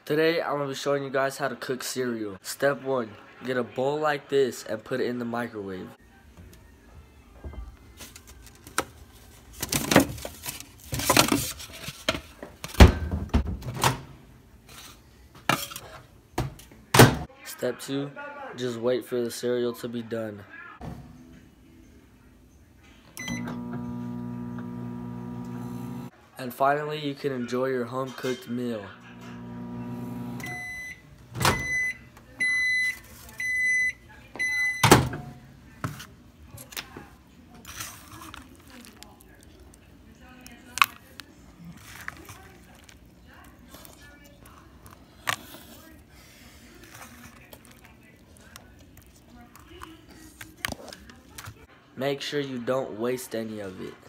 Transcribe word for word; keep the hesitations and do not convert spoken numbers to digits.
Today I'm going to be showing you guys how to cook cereal. Step one, get a bowl like this and put it in the microwave. Step two, just wait for the cereal to be done. And finally, you can enjoy your home-cooked meal. Make sure you don't waste any of it.